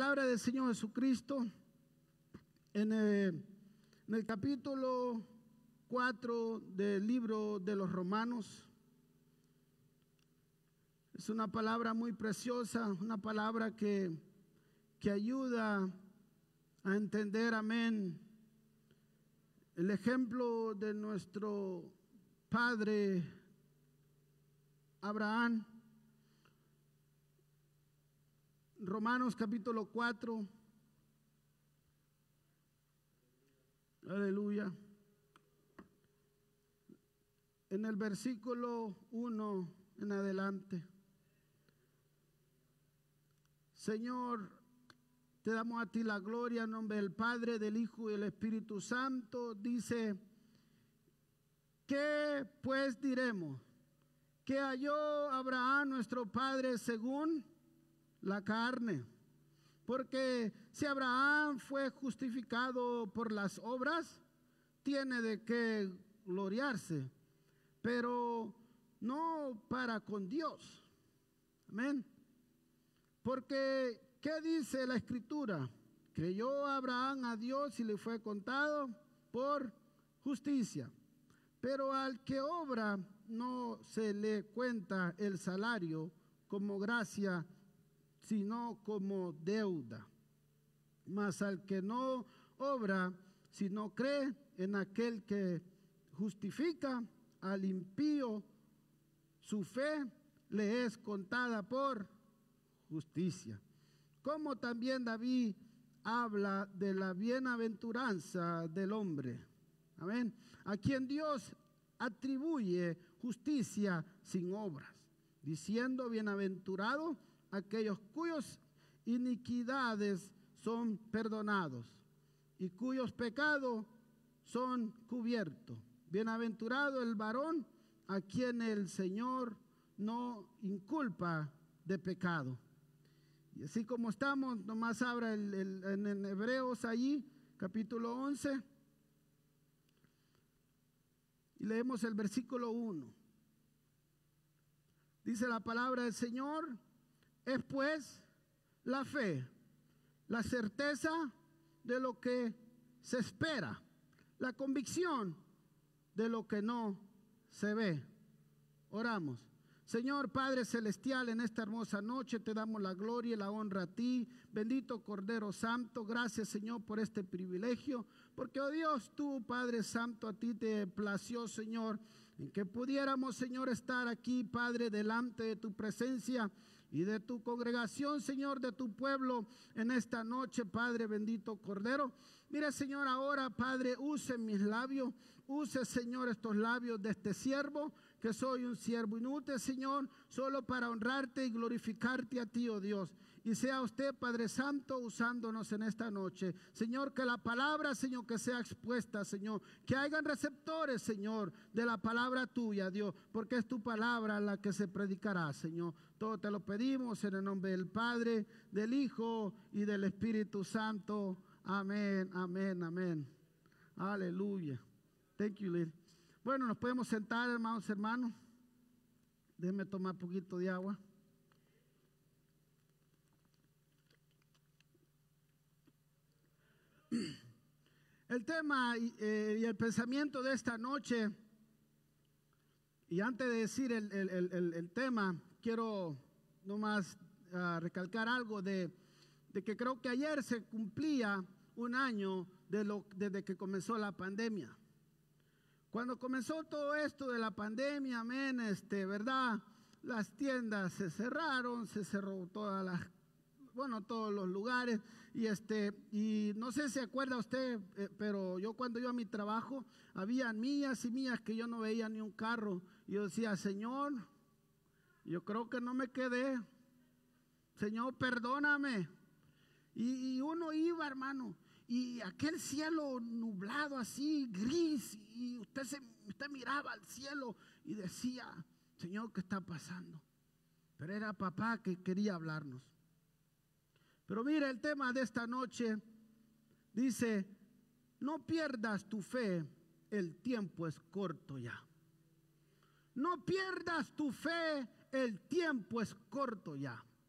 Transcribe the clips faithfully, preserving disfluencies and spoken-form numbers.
palabra del Señor Jesucristo en el, en el capítulo cuatro del libro de los Romanos. Es una palabra muy preciosa, una palabra que, que ayuda a entender, amén, el ejemplo de nuestro padre Abraham. Romanos capítulo cuatro. Aleluya. En el versículo uno en adelante. Señor, te damos a ti la gloria en nombre del Padre, del Hijo y del Espíritu Santo. Dice, ¿qué pues diremos? ¿Qué halló Abraham nuestro padre según la carne? Porque si Abraham fue justificado por las obras, tiene de qué gloriarse, pero no para con Dios. Amén. Porque, ¿qué dice la Escritura? Creyó Abraham a Dios y le fue contado por justicia. Pero al que obra no se le cuenta el salario como gracia, sino como deuda. Mas al que no obra, sino cree en aquel que justifica al impío, su fe le es contada por justicia. Como también David habla de la bienaventuranza del hombre, amén, a quien Dios atribuye justicia sin obras, diciendo, bienaventurado aquellos cuyos iniquidades son perdonados y cuyos pecados son cubiertos. Bienaventurado el varón a quien el Señor no inculpa de pecado. Y así como estamos, nomás abra el, el, en, en Hebreos allí, capítulo once, y leemos el versículo uno. Dice la palabra del Señor: es pues la fe, la certeza de lo que se espera, la convicción de lo que no se ve. Oramos. Señor Padre Celestial, en esta hermosa noche te damos la gloria y la honra a ti. Bendito Cordero Santo, gracias Señor por este privilegio, porque oh Dios, tú Padre Santo, a ti te plació Señor, en que pudiéramos Señor estar aquí Padre delante de tu presencia y de tu congregación, Señor, de tu pueblo en esta noche, Padre bendito Cordero. Mira, Señor, ahora, Padre, use mis labios, use, Señor, estos labios de este siervo, que soy un siervo inútil, Señor, solo para honrarte y glorificarte a ti, oh Dios. Y sea usted, Padre Santo, usándonos en esta noche. Señor, que la palabra, Señor, que sea expuesta, Señor. Que hayan receptores, Señor, de la palabra tuya, Dios. Porque es tu palabra la que se predicará, Señor. Todo te lo pedimos en el nombre del Padre, del Hijo y del Espíritu Santo. Amén, amén, amén. Aleluya. Thank you, Lord. Bueno, nos podemos sentar, hermanos, hermanos. Déjenme tomar un poquito de agua. El tema eh, y el pensamiento de esta noche, y antes de decir el, el, el, el tema, quiero nomás uh, recalcar algo de, de que creo que ayer se cumplía un año de lo, desde que comenzó la pandemia. Cuando comenzó todo esto de la pandemia, amén, este, ¿verdad? Las tiendas se cerraron, se cerró todas las, bueno, todos los lugares, y este, y no sé si se acuerda usted, eh, pero yo cuando iba a mi trabajo, había millas y millas que yo no veía ni un carro, y yo decía, Señor, yo creo que no me quedé, Señor, perdóname, y, y uno iba, hermano, y aquel cielo nublado así, gris, y usted, se, usted miraba al cielo y decía, Señor, ¿qué está pasando? Pero era papá que quería hablarnos. Pero mira, el tema de esta noche dice, no pierdas tu fe, el tiempo es corto ya. No pierdas tu fe, el tiempo es corto ya.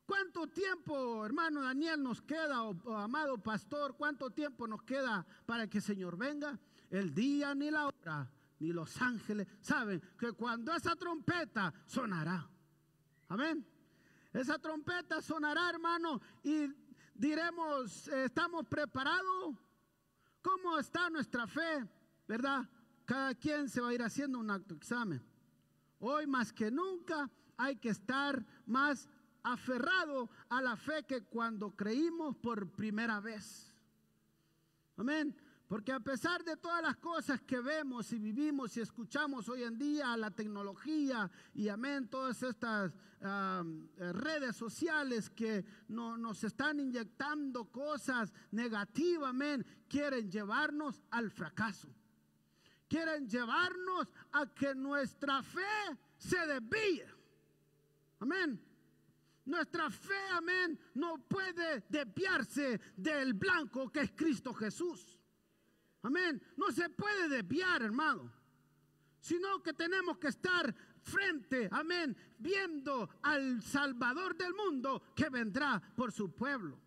¿Cuánto tiempo, hermano Daniel, nos queda, o, o amado pastor, cuánto tiempo nos queda para que el Señor venga? El día ni la hora, ni los ángeles saben que cuando esa trompeta sonará. Amén. Esa trompeta sonará, hermano, y diremos, ¿estamos preparados? ¿Cómo está nuestra fe? ¿Verdad? Cada quien se va a ir haciendo un autoexamen. Hoy más que nunca hay que estar más aferrado a la fe que cuando creímos por primera vez. Amén. Porque a pesar de todas las cosas que vemos y vivimos y escuchamos hoy en día, la tecnología y amén, todas estas um, redes sociales que no, nos están inyectando cosas negativas, amén, quieren llevarnos al fracaso. Quieren llevarnos a que nuestra fe se desvíe. Amén. Nuestra fe, amén, no puede desviarse del blanco que es Cristo Jesús. Amén. No se puede desviar, hermano. Sino que tenemos que estar frente, amén, viendo al Salvador del mundo que vendrá por su pueblo.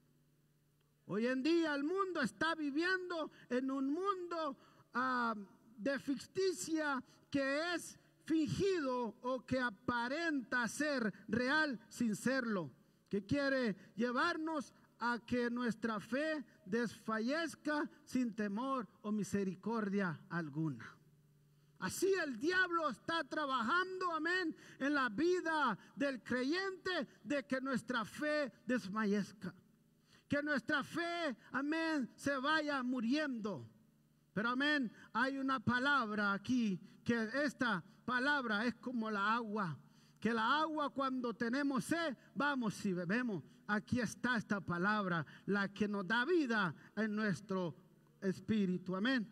Hoy en día el mundo está viviendo en un mundo uh, de ficticia que es fingido o que aparenta ser real sin serlo, que quiere llevarnos a que nuestra fe desfallezca sin temor o misericordia alguna. Así el diablo está trabajando, amén, en la vida del creyente, de que nuestra fe desfallezca, que nuestra fe, amén, se vaya muriendo. Pero amén, hay una palabra aquí, que esta palabra es como la agua, que la agua cuando tenemos sed, vamos y bebemos. Aquí está esta palabra, la que nos da vida en nuestro espíritu, amén.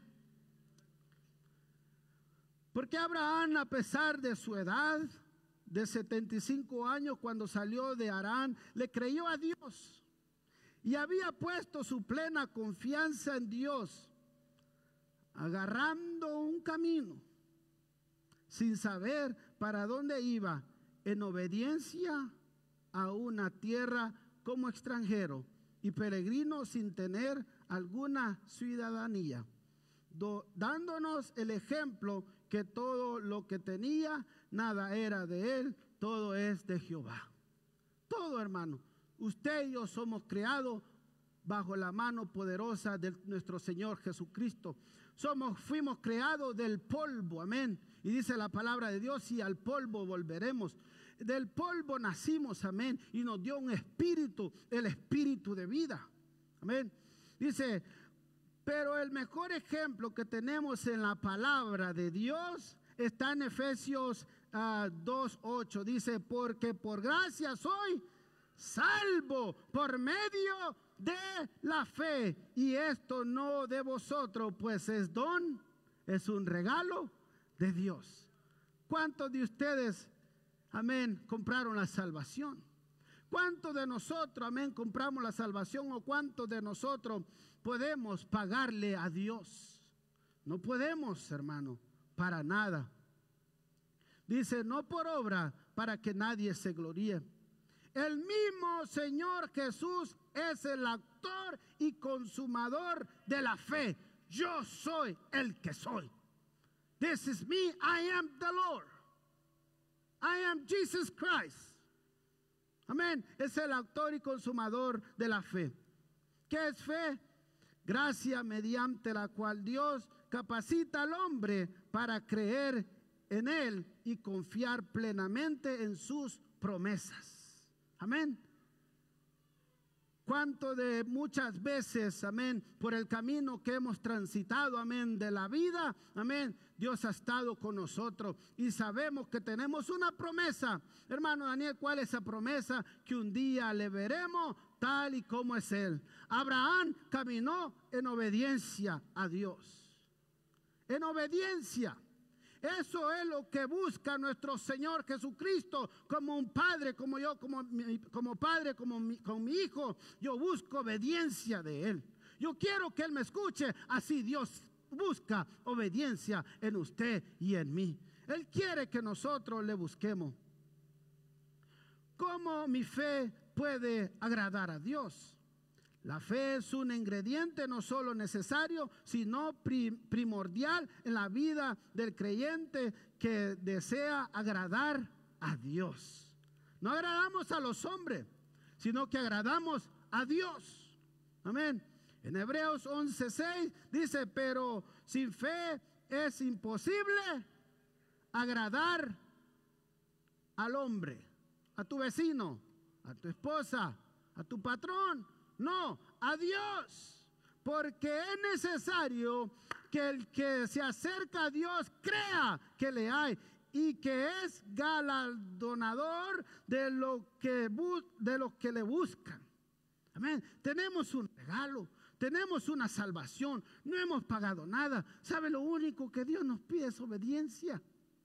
Porque Abraham, a pesar de su edad, de setenta y cinco años, cuando salió de Harán, le creyó a Dios y había puesto su plena confianza en Dios, agarrando un camino sin saber para dónde iba, en obediencia a una tierra como extranjero y peregrino sin tener alguna ciudadanía, do, dándonos el ejemplo que todo lo que tenía, nada era de él, todo es de Jehová. Todo, hermano, usted y yo somos creados bajo la mano poderosa de nuestro Señor Jesucristo. Somos, fuimos creados del polvo, amén. Y dice la palabra de Dios, y al polvo volveremos. Del polvo nacimos, amén. Y nos dio un espíritu, el espíritu de vida, amén. Dice, pero el mejor ejemplo que tenemos en la palabra de Dios está en Efesios uh, dos ocho. Dice, porque por gracia soy salvo por medio de la fe, y esto no de vosotros, pues es don, es un regalo de Dios. ¿Cuántos de ustedes, amén, compraron la salvación? ¿Cuántos de nosotros, amén, compramos la salvación? ¿O cuántos de nosotros podemos pagarle a Dios? No podemos, hermano, para nada. Dice, no por obra, para que nadie se gloríe. El mismo Señor Jesús es el autor y consumador de la fe. Yo soy el que soy. This is me, I am the Lord. I am Jesus Christ. Amén. Es el autor y consumador de la fe. ¿Qué es fe? Gracia mediante la cual Dios capacita al hombre para creer en él y confiar plenamente en sus promesas. Amén. Cuánto de muchas veces, amén, por el camino que hemos transitado, amén, de la vida, amén, Dios ha estado con nosotros y sabemos que tenemos una promesa. Hermano Daniel, ¿cuál es esa promesa? Que un día le veremos tal y como es él. Abraham caminó en obediencia a Dios. En obediencia. Eso es lo que busca nuestro Señor Jesucristo, como un padre, como yo, como, como padre, como mi, con mi hijo. Yo busco obediencia de Él. Yo quiero que Él me escuche. Así Dios busca obediencia en usted y en mí. Él quiere que nosotros le busquemos. ¿cómo mi fe puede agradar a Dios? La fe es un ingrediente no solo necesario, sino primordial en la vida del creyente que desea agradar a Dios. No agradamos a los hombres, sino que agradamos a Dios. Amén. En Hebreos once seis dice, pero sin fe es imposible agradar al hombre, a tu vecino, a tu esposa, a tu patrón. No, a Dios, porque es necesario que el que se acerca a Dios crea que le hay y que es galardonador de lo que, de los que le buscan. Amén. Tenemos un regalo, tenemos una salvación, no hemos pagado nada. ¿Sabe? Lo único que Dios nos pide es obediencia.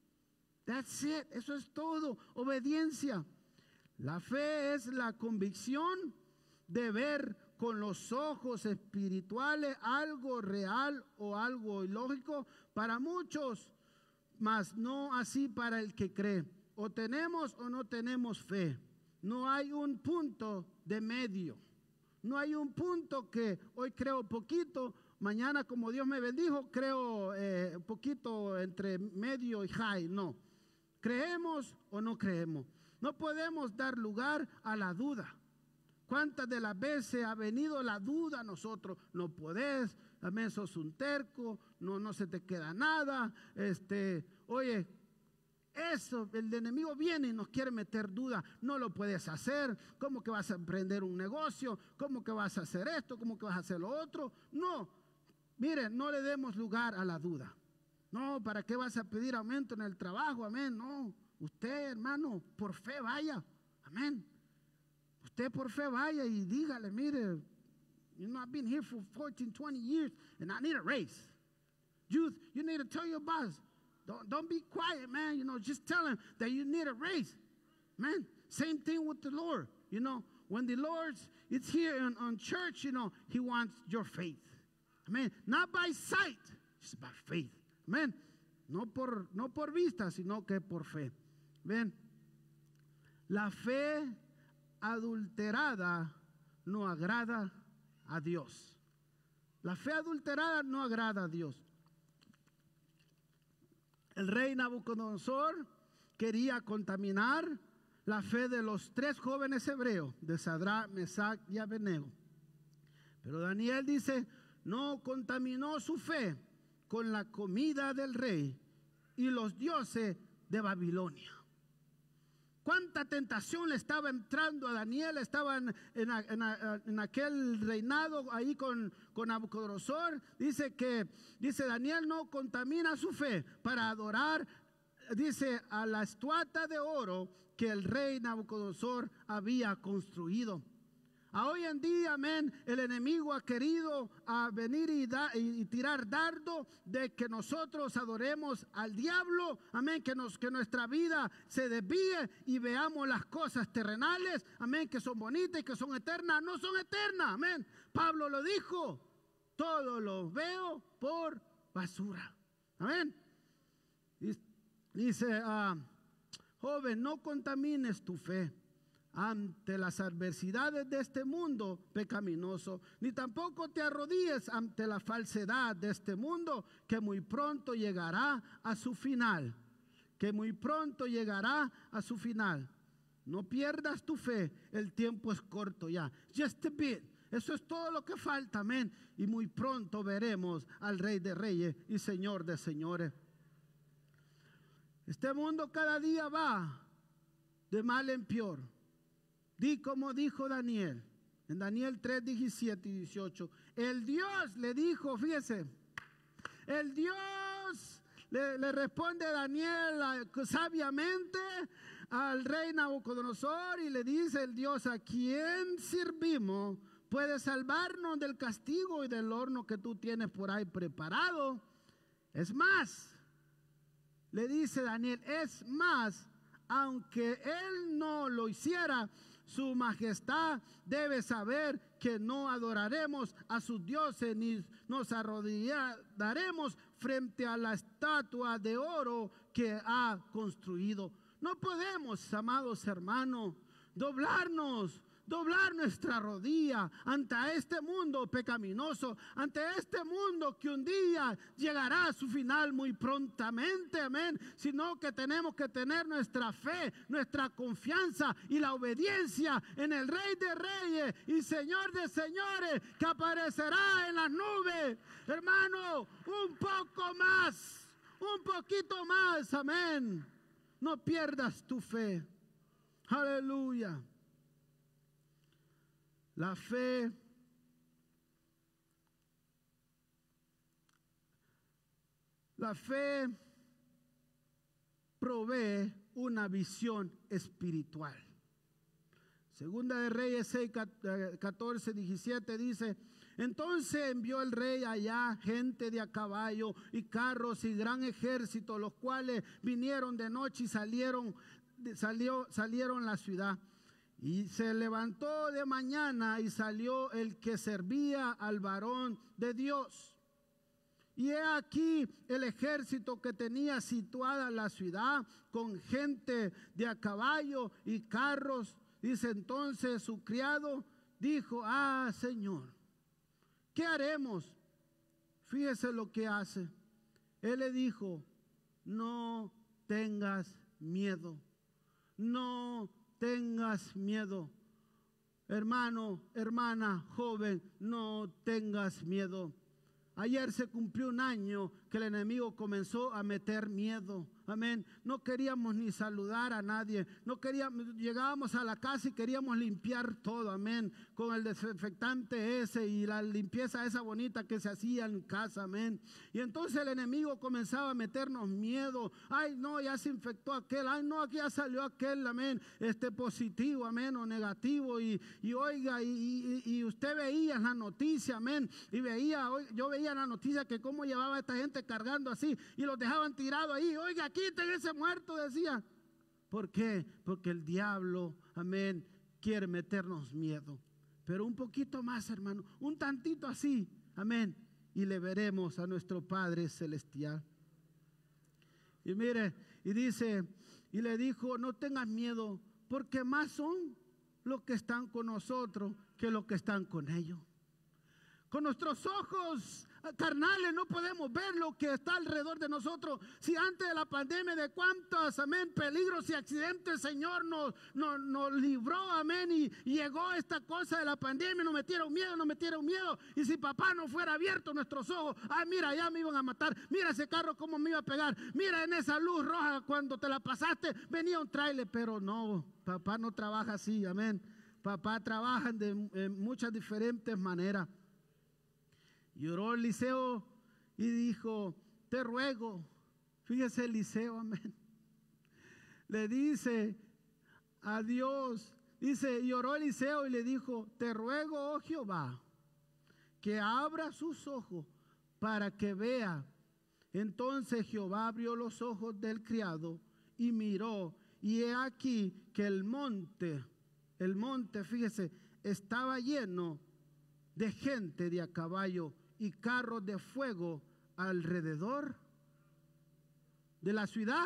That's it, eso es todo, obediencia. La fe es la convicción de ver con los ojos espirituales algo real o algo ilógico para muchos, mas no así para el que cree. O tenemos o no tenemos fe. No hay un punto de medio. No hay un punto que hoy creo poquito, mañana como Dios me bendijo, creo eh, poquito entre medio y high. No. ¿Creemos o no creemos? No podemos dar lugar a la duda. ¿Cuántas de las veces ha venido la duda a nosotros? No podés, amén, sos un terco, no, no se te queda nada. Este, oye, eso, el enemigo viene y nos quiere meter duda. No lo puedes hacer. ¿Cómo que vas a emprender un negocio? ¿Cómo que vas a hacer esto? ¿Cómo que vas a hacer lo otro? No, miren, no le demos lugar a la duda. No, ¿para qué vas a pedir aumento en el trabajo? Amén, no. Usted, hermano, por fe vaya. Amén. Usted por fe vaya y dígale, mire, you know, I've been here for fourteen, twenty years and I need a raise. Youth, you need to tell your boss, don't, don't be quiet, man. You know, just tell him that you need a raise. Man, same thing with the Lord. You know, when the Lord is here on, on church, you know, he wants your faith. Amen. Not by sight, it's by faith. Amen. No por, no por vista, sino que por fe. Ven, la fe adulterada no agrada a Dios. La fe adulterada no agrada a Dios. El rey Nabucodonosor quería contaminar la fe de los tres jóvenes hebreos, de Sadrach, Mesach y Abednego. Pero Daniel dice, no contaminó su fe con la comida del rey y los dioses de Babilonia. ¿Cuánta tentación le estaba entrando a Daniel? Estaba en, en, en, en aquel reinado ahí con, con Nabucodonosor. Dice que, dice Daniel no contamina su fe para adorar, dice, a la estatua de oro que el rey Nabucodonosor había construido. A hoy en día, amén, el enemigo ha querido a venir y, da, y, y tirar dardo de que nosotros adoremos al diablo, amén, que, nos, que nuestra vida se desvíe y veamos las cosas terrenales, amén, que son bonitas y que son eternas. No son eternas, amén. Pablo lo dijo, todo lo veo por basura, amén. Dice, uh, joven, no contamines tu fe ante las adversidades de este mundo pecaminoso, ni tampoco te arrodilles ante la falsedad de este mundo que muy pronto llegará a su final, que muy pronto llegará a su final. No pierdas tu fe, el tiempo es corto ya, just a bit. Eso es todo lo que falta, amén. Y muy pronto veremos al Rey de Reyes y Señor de Señores. Este mundo cada día va de mal en peor. Di como dijo Daniel, en Daniel tres, diecisiete y dieciocho. El Dios le dijo, fíjese, el Dios le, le responde a Daniel sabiamente al rey Nabucodonosor y le dice el Dios, ¿a quién servimos? Puede salvarnos del castigo y del horno que tú tienes por ahí preparado. Es más, le dice Daniel, es más, aunque él no lo hiciera, su majestad debe saber que no adoraremos a sus dioses ni nos arrodillaremos frente a la estatua de oro que ha construido. No podemos, amados hermanos, doblarnos, doblar nuestra rodilla ante este mundo pecaminoso, ante este mundo que un día llegará a su final muy prontamente, amén, sino que tenemos que tener nuestra fe, nuestra confianza y la obediencia en el Rey de Reyes y Señor de Señores, que aparecerá en las nubes. Hermano, un poco más, un poquito más, amén. No pierdas tu fe. Aleluya. La fe, la fe provee una visión espiritual. Segunda de Reyes seis, catorce, diecisiete dice: entonces envió el rey allá gente de a caballo y carros y gran ejército, los cuales vinieron de noche y salieron, salió, salieron la ciudad. Y se levantó de mañana y salió el que servía al varón de Dios. Y he aquí el ejército que tenía situada la ciudad con gente de a caballo y carros. Dice entonces su criado, dijo: ah, Señor, ¿qué haremos? Fíjese lo que hace. Él le dijo: no tengas miedo, no tengas miedo. Hermano, hermana, joven, no tengas miedo. Ayer se cumplió un año que el enemigo comenzó a meter miedo. Amén. No queríamos ni saludar a nadie. No queríamos, llegábamos a la casa y queríamos limpiar todo. Amén. Con el desinfectante ese y la limpieza esa bonita que se hacía en casa. Amén. Y entonces el enemigo comenzaba a meternos miedo. Ay, no, ya se infectó aquel. Ay, no, aquí ya salió aquel. Amén. Este positivo, amén, o negativo. Y, y oiga, y, y, y usted veía la noticia, amén. Y veía, yo veía la noticia que cómo llevaba a esta gente cargando así y los dejaban tirados ahí. Oiga, quiten ese muerto, decía. ¿Por qué? Porque el diablo, amén, quiere meternos miedo. Pero un poquito más, hermano, un tantito así, amén, y le veremos a nuestro Padre Celestial. Y mire, y dice, y le dijo: no tengas miedo, porque más son los que están con nosotros que los que están con ellos. Con nuestros ojos carnales no podemos ver lo que está alrededor de nosotros. Si antes de la pandemia, de cuántos, amén, peligros y accidentes el Señor nos, nos, nos libró, amén, y, y llegó esta cosa de la pandemia, nos metieron miedo, nos metieron miedo. Y si papá no fuera abierto nuestros ojos, ay, mira, ya me iban a matar, mira ese carro cómo me iba a pegar, mira en esa luz roja cuando te la pasaste venía un tráiler. Pero no, papá no trabaja así, amén. Papá trabaja de, de muchas diferentes maneras. Y oró Eliseo y dijo: te ruego, fíjese Eliseo, amén, le dice a Dios, dice, y oró Eliseo y le dijo: te ruego, oh Jehová, que abra sus ojos para que vea. Entonces Jehová abrió los ojos del criado y miró, y he aquí que el monte, el monte, fíjese, estaba lleno de gente de a caballo y carros de fuego alrededor de la ciudad.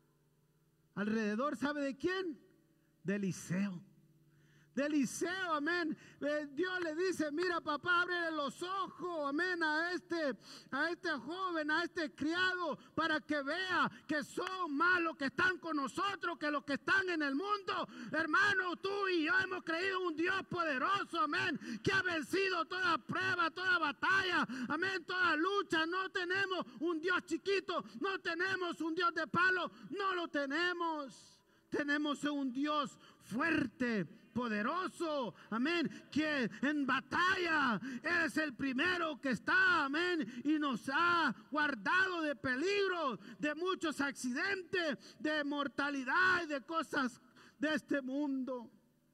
Alrededor, ¿sabe de quién? De Eliseo. De Eliseo, amén. Eh, Dios le dice: mira, papá, ábrele los ojos, amén, a este, a este joven, a este criado, para que vea que son más los que están con nosotros que los que están en el mundo. Hermano, tú y yo hemos creído en un Dios poderoso, amén, que ha vencido toda prueba, toda batalla, amén, toda lucha. No tenemos un Dios chiquito, no tenemos un Dios de palo, no lo tenemos. Tenemos un Dios fuerte, poderoso, amén, que en batalla es el primero que está, amén, y nos ha guardado de peligro, de muchos accidentes, de mortalidad y de cosas de este mundo.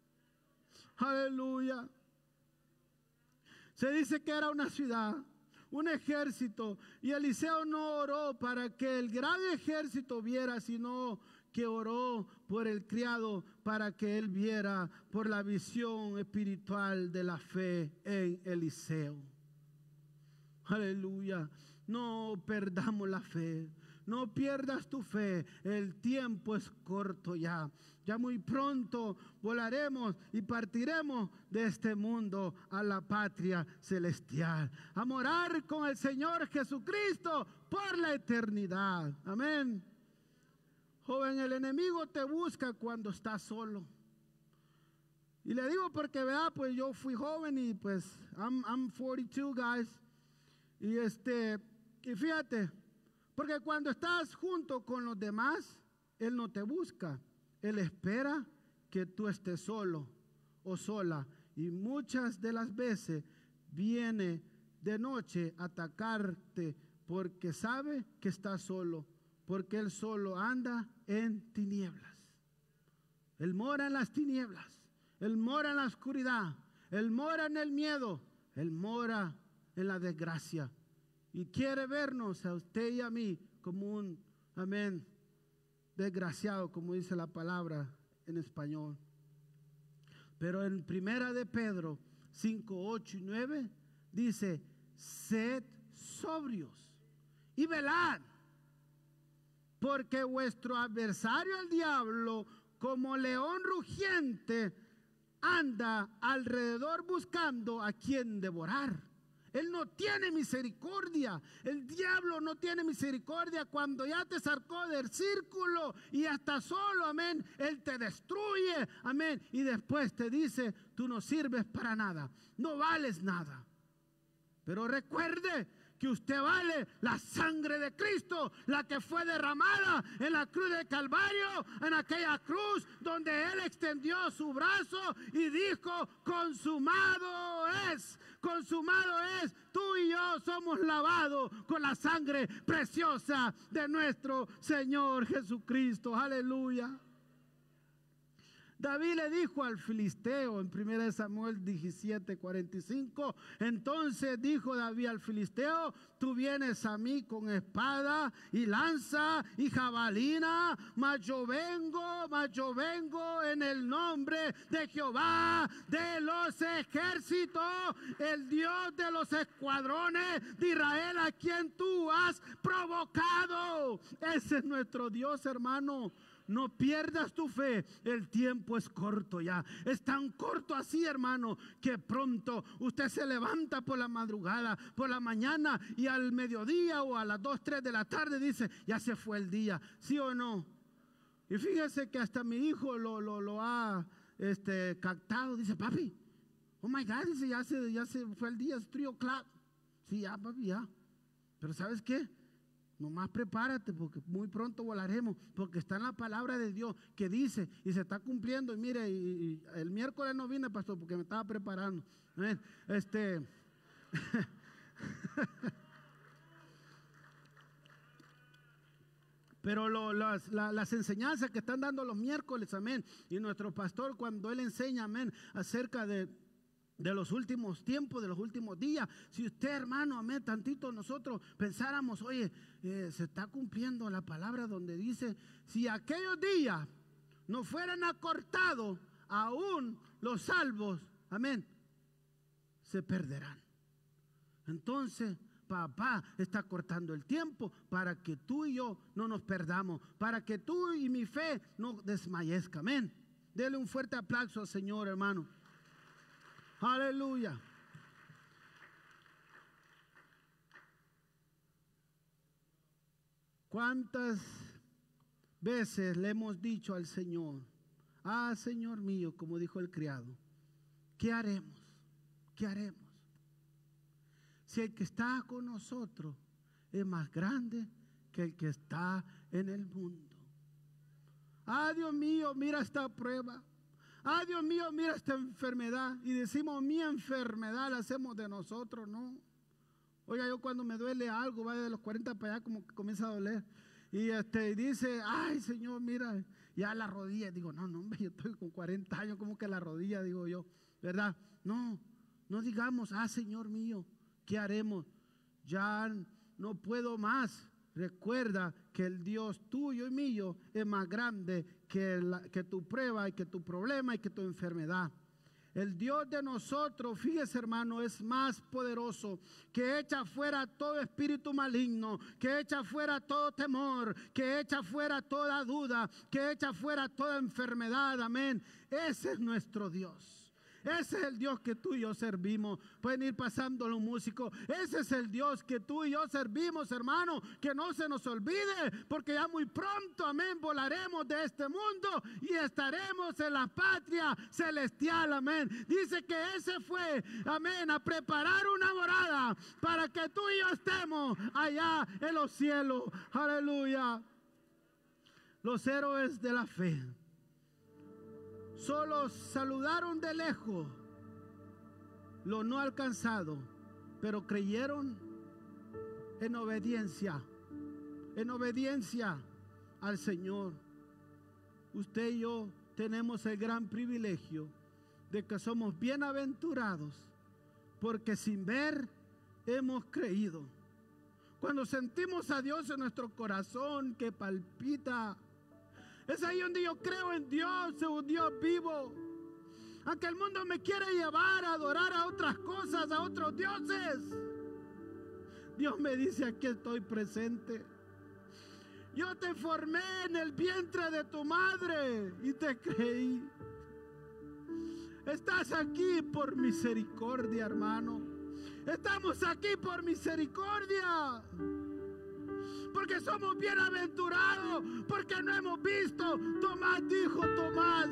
Aleluya. Se dice que era una ciudad, un ejército, y Eliseo no oró para que el gran ejército viera, sino que oró por el criado para que él viera por la visión espiritual de la fe en Eliseo. Aleluya. No perdamos la fe. no pierdas tu fe, el tiempo es corto ya. Ya muy pronto volaremos y partiremos de este mundo a la patria celestial, a morar con el Señor Jesucristo por la eternidad. Amén. Joven, el enemigo te busca cuando estás solo. Y le digo porque, vea, pues yo fui joven y pues I'm, I'm forty-two, guys. Y este, y fíjate, porque cuando estás junto con los demás, Él no te busca. Él espera que tú estés solo o sola. Y muchas de las veces viene de noche a atacarte porque sabe que estás solo. Porque Él solo anda en tinieblas. Él mora en las tinieblas. Él mora en la oscuridad. Él mora en el miedo. Él mora en la desgracia. Y quiere vernos a usted y a mí como un, amén, desgraciado, como dice la palabra en español. Pero en primera de Pedro cinco, ocho y nueve dice: sed sobrios y velad, porque vuestro adversario el diablo, como león rugiente, anda alrededor buscando a quien devorar. Él no tiene misericordia. El diablo no tiene misericordia. Cuando ya te sacó del círculo y hasta solo, amén, Él te destruye, amén, y después te dice: tú no sirves para nada, no vales nada. Pero recuerde que usted vale la sangre de Cristo, la que fue derramada en la cruz de Calvario, en aquella cruz donde Él extendió su brazo y dijo: consumado es, consumado es. Tú y yo somos lavados con la sangre preciosa de nuestro Señor Jesucristo. Aleluya. David le dijo al filisteo en primera de Samuel diecisiete, cuarenta y cinco, entonces dijo David al filisteo: tú vienes a mí con espada y lanza y jabalina, mas yo vengo, mas yo vengo en el nombre de Jehová de los ejércitos, el Dios de los escuadrones de Israel, a quien tú has provocado. Ese es nuestro Dios, hermano. No pierdas tu fe, el tiempo es corto ya. Es tan corto así, hermano, que pronto usted se levanta por la madrugada, por la mañana, y al mediodía o a las dos, tres de la tarde dice: ya se fue el día. ¿Sí o no? Y fíjese que hasta mi hijo lo, lo, lo ha este, captado. Dice: papi, oh my God, dice, ya se, ya se fue el día, es three o'clock. Sí, ya, papi, ya. Pero ¿sabes qué? Nomás prepárate, porque muy pronto volaremos, porque está en la palabra de Dios que dice y se está cumpliendo. Y mire, y, y el miércoles no vine, pastor, porque me estaba preparando. ¿Eh? Este pero lo, las, la, las enseñanzas que están dando los miércoles, amén, y nuestro pastor, cuando él enseña, amén, acerca de de los últimos tiempos, de los últimos días. Si usted, hermano, amén, tantito nosotros pensáramos: oye, eh, se está cumpliendo la palabra donde dice: si aquellos días no fueran acortados, aún los salvos, amén, se perderán. Entonces, papá está cortando el tiempo para que tú y yo no nos perdamos, para que tú y mi fe no desmayezca. Amén. Dele un fuerte aplauso al Señor, hermano. Aleluya. ¿Cuántas veces le hemos dicho al Señor: ah, Señor mío, como dijo el criado, ¿qué haremos? ¿Qué haremos? Si el que está con nosotros es más grande que el que está en el mundo. Ah, Dios mío, mira esta prueba. Ah, Dios mío, mira esta enfermedad. Y decimos: mi enfermedad la hacemos de nosotros, ¿no? Oiga, yo cuando me duele algo, va de los cuarenta para allá, como que comienza a doler. Y este dice: ay, Señor, mira, ya la rodilla. Digo: no, no, hombre, yo estoy con cuarenta años, como que la rodilla, digo yo, ¿verdad? No, no digamos: ah, Señor mío, ¿qué haremos? Ya no puedo más. Recuerda que el Dios tuyo y mío es más grande que, la, que tu prueba y que tu problema y que tu enfermedad. El Dios de nosotros, fíjese hermano, es más poderoso, que echa fuera todo espíritu maligno, que echa fuera todo temor, que echa fuera toda duda, que echa fuera toda enfermedad. Amén. Ese es nuestro Dios. Ese es el Dios que tú y yo servimos. Pueden ir pasando los músicos. Ese es el Dios que tú y yo servimos, hermano. Que no se nos olvide, porque ya muy pronto, amén, volaremos de este mundo y estaremos en la patria celestial, amén. Dice que ese fue, amén, a preparar una morada para que tú y yo estemos allá en los cielos. Aleluya. Los héroes de la fe solo saludaron de lejos lo no alcanzado, pero creyeron en obediencia, en obediencia al Señor. Usted y yo tenemos el gran privilegio de que somos bienaventurados, porque sin ver hemos creído. Cuando sentimos a Dios en nuestro corazón que palpita, es ahí donde yo creo en Dios, en un Dios vivo. Aunque el mundo me quiera llevar a adorar a otras cosas, a otros dioses, Dios me dice: aquí estoy presente. Yo te formé en el vientre de tu madre y te creí. Estás aquí por misericordia, hermano. Estamos aquí por misericordia. Porque somos bienaventurados, porque no hemos visto. Tomás dijo: Tomás,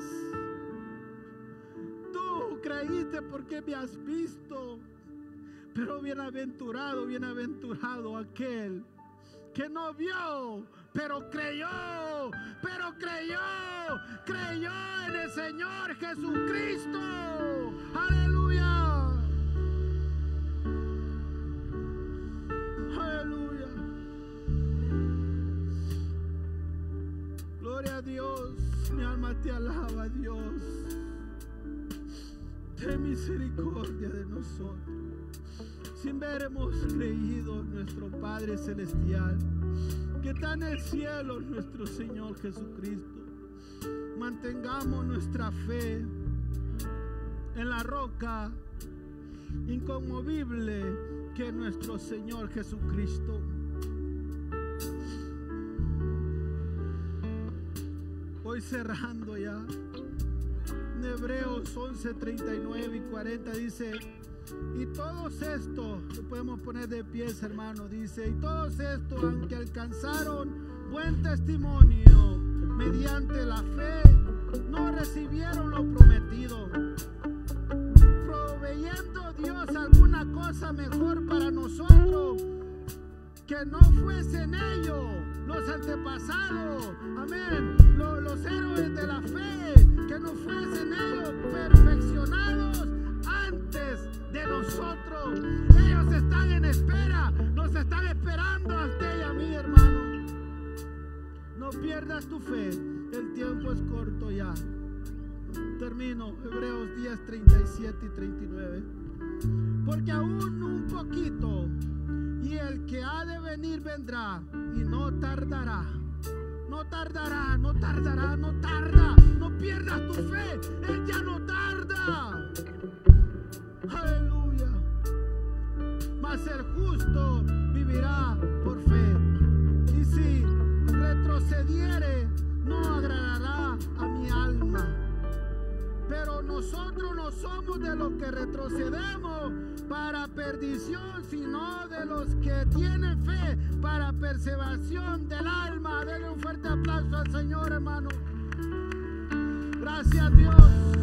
tú creíste porque me has visto. Pero bienaventurado, bienaventurado aquel que no vio, pero creyó, pero creyó, creyó en el Señor Jesucristo. Aleluya. Aleluya. Gloria a Dios. Mi alma te alaba, Dios. Ten misericordia de nosotros. Sin ver hemos creído en nuestro Padre Celestial, que está en el cielo, nuestro Señor Jesucristo. Mantengamos nuestra fe en la roca inconmovible que es nuestro Señor Jesucristo. Voy cerrando ya. En Hebreos once, treinta y nueve y cuarenta dice: y todos estos, lo podemos poner de pies, hermano, dice: y todos estos, aunque alcanzaron buen testimonio mediante la fe, no recibieron lo prometido, proveyendo Dios alguna cosa mejor para nosotros, que no fuesen ellos los antepasados, amén, los, los héroes de la fe, que no fuesen ellos perfeccionados antes de nosotros. Ellos están en espera, nos están esperando a usted y a mí, hermano. No pierdas tu fe, el tiempo es corto ya. Termino. Hebreos diez, treinta y siete y treinta y nueve. Porque aún un poquito, y el que ha de venir vendrá, y no tardará. No tardará, no tardará, no tarda. No pierdas tu fe, Él ya no tarda. Aleluya. Mas el justo vivirá por fe, y si retrocediere, no agradará a mi alma. Pero nosotros no somos de los que retrocedemos para perdición, sino de los que tienen fe para preservación del alma. Denle un fuerte aplauso al Señor, hermano. Gracias, Dios.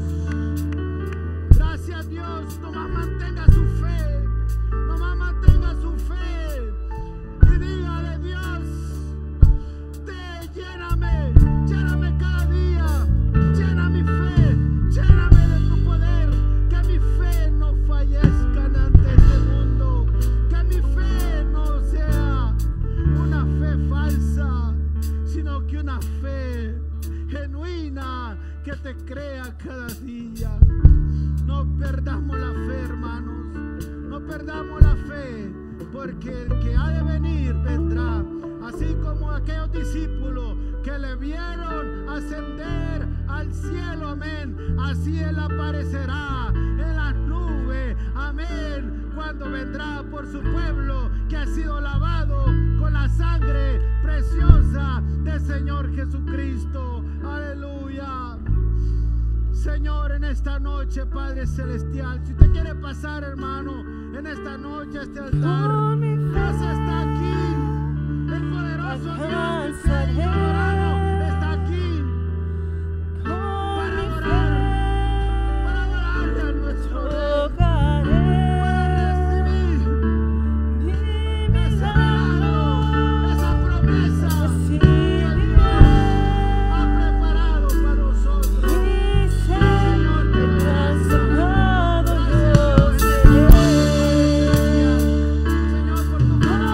Gracias, Dios. Nomás mantenga su fe. Nomás mantenga su fe. Y dígale: Dios, te lléname. Lléname cada día. Llena mi fe. Lléname de tu poder. Que mi fe no fallezca ante este mundo. Que mi fe no sea una fe falsa, sino que una fe genuina que te crea cada día. No perdamos la fe, hermanos. No perdamos la fe, porque el que ha de venir vendrá. Así como aquellos discípulos que le vieron ascender a al cielo, amén. Así Él aparecerá en las nubes, amén, cuando vendrá por su pueblo que ha sido lavado con la sangre preciosa del Señor Jesucristo. Aleluya. Señor, en esta noche, Padre Celestial, si usted quiere pasar, hermano, en esta noche a este altar, Dios está aquí. El poderoso Dios que usted y adoramos está aquí para adorar, para adorarle a nuestro Dios. Para recibir ese regalo, esa promesa que Dios ha preparado para nosotros. Señor, te gracias. Gracias, Señor, por tu palabra.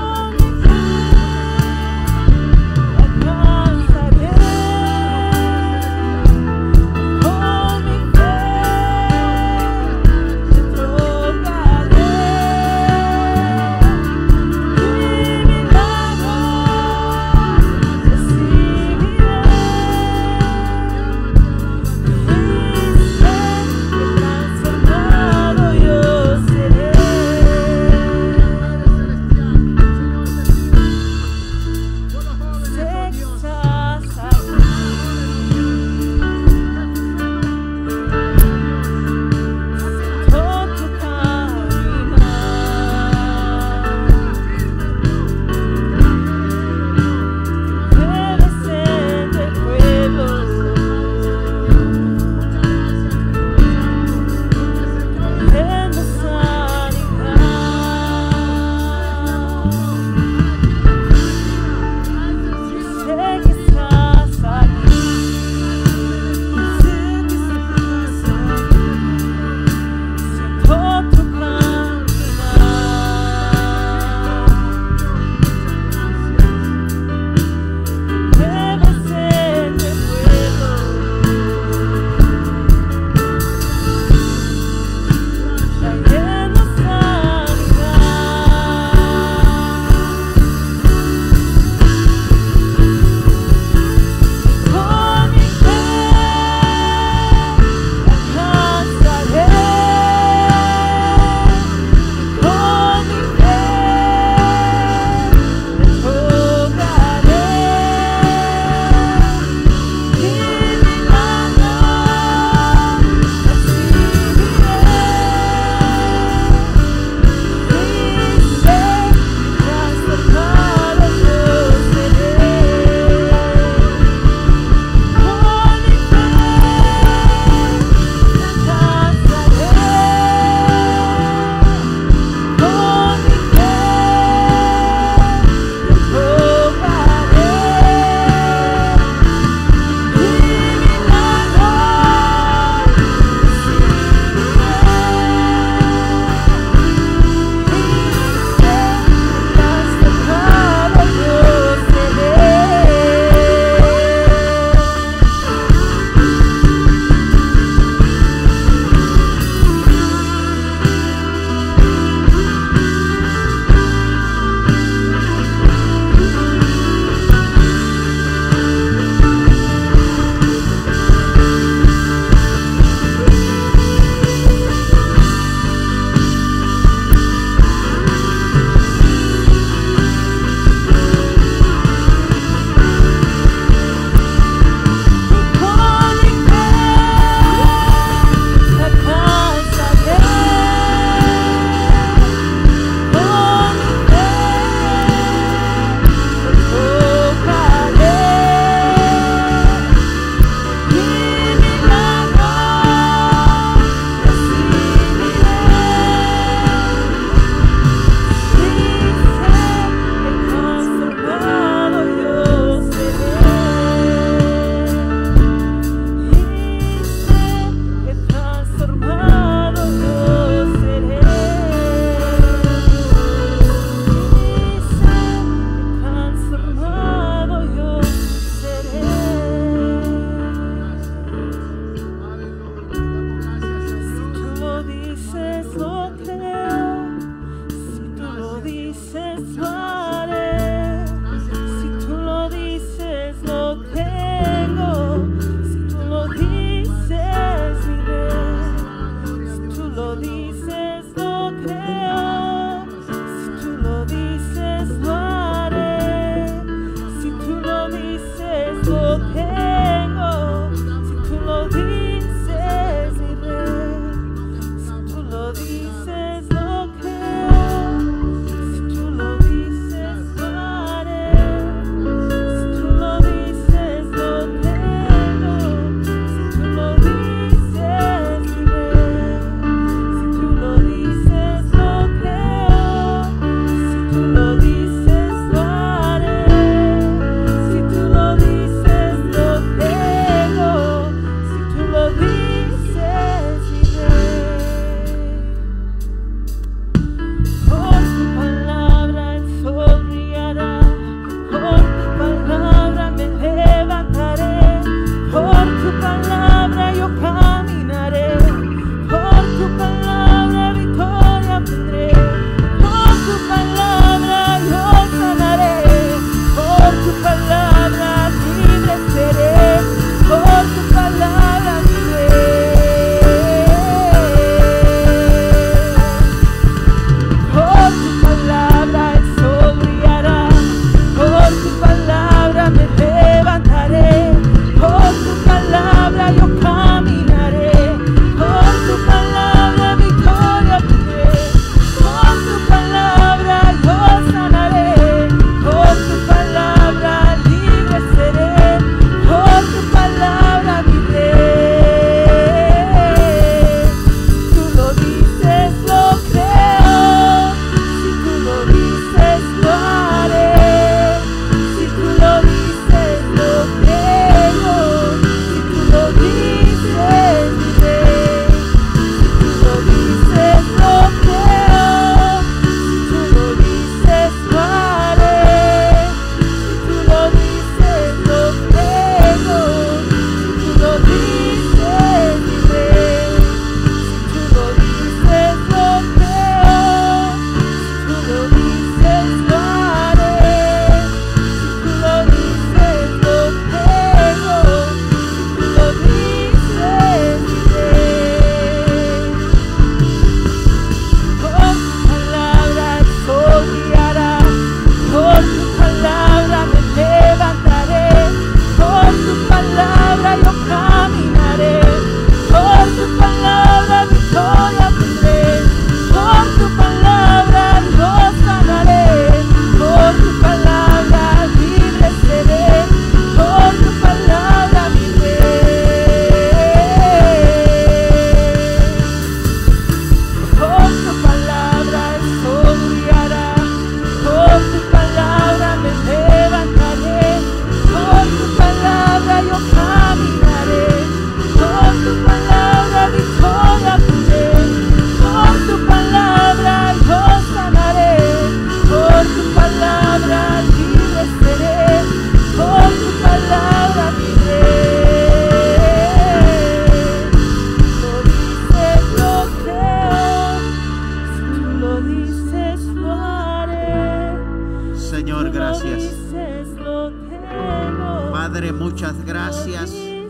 Padre, muchas gracias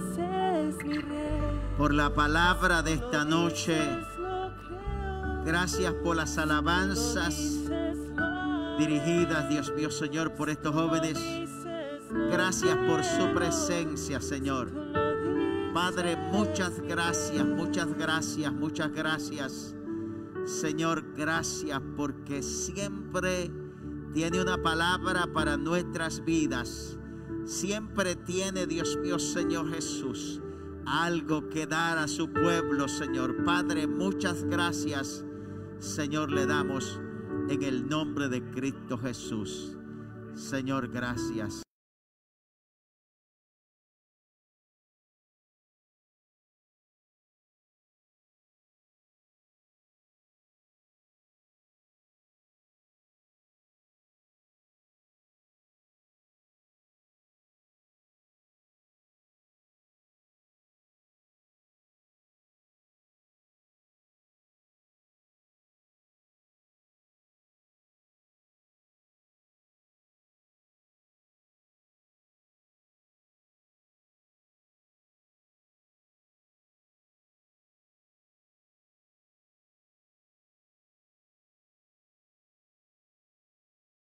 por la palabra de esta noche. Gracias por las alabanzas dirigidas, Dios mío, Señor, por estos jóvenes. Gracias por su presencia, Señor. Padre, muchas gracias, muchas gracias, muchas gracias. Señor, gracias porque siempre tiene una palabra para nuestras vidas. Siempre tiene, Dios mío, Señor Jesús, algo que dar a su pueblo, Señor. Padre, muchas gracias, Señor, le damos en el nombre de Cristo Jesús. Señor, gracias.